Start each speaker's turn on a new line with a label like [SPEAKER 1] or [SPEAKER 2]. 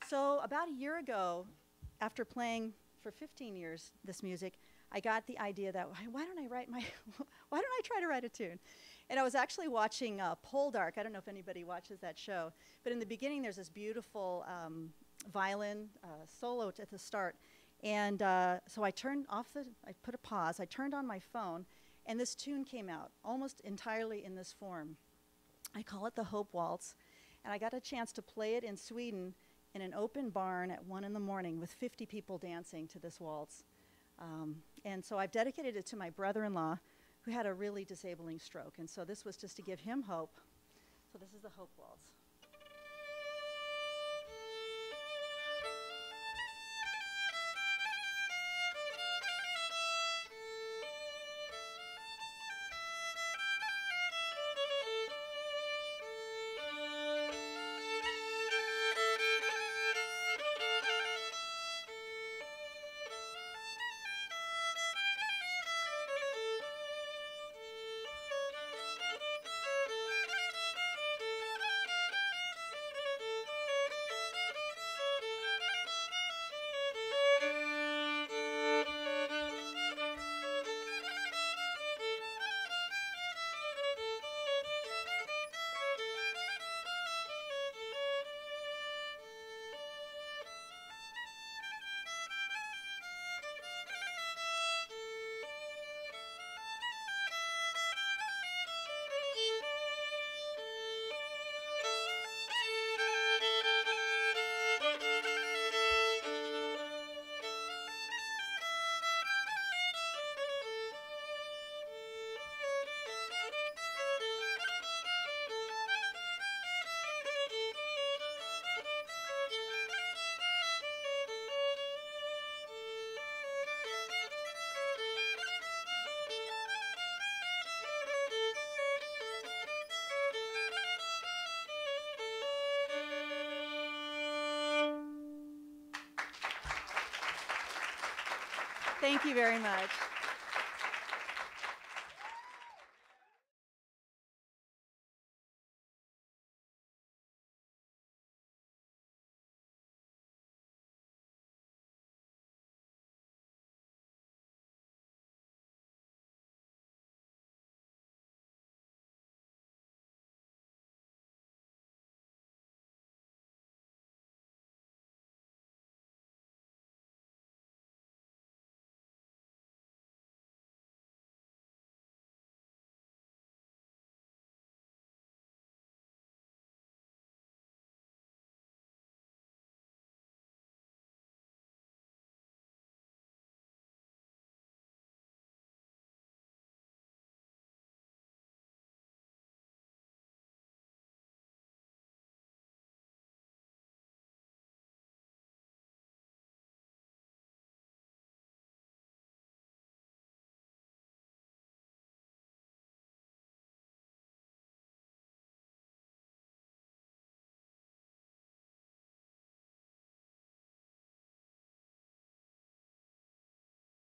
[SPEAKER 1] So about a year ago, after playing for 15 years this music, I got the idea that why don't I write my why don't I try to write a tune? And I was actually watching Poldark. I don't know if anybody watches that show, but in the beginning there's this beautiful violin solo at the start, and so I put a pause. I turned on my phone, and this tune came out almost entirely in this form. I call it the Hope Waltz, and I got a chance to play it in Sweden in an open barn at 1 in the morning with 50 people dancing to this waltz. And so I've dedicated it to my brother-in-law who had a really disabling stroke. And so this was just to give him hope. So this is the Hope Waltz. Thank you very much.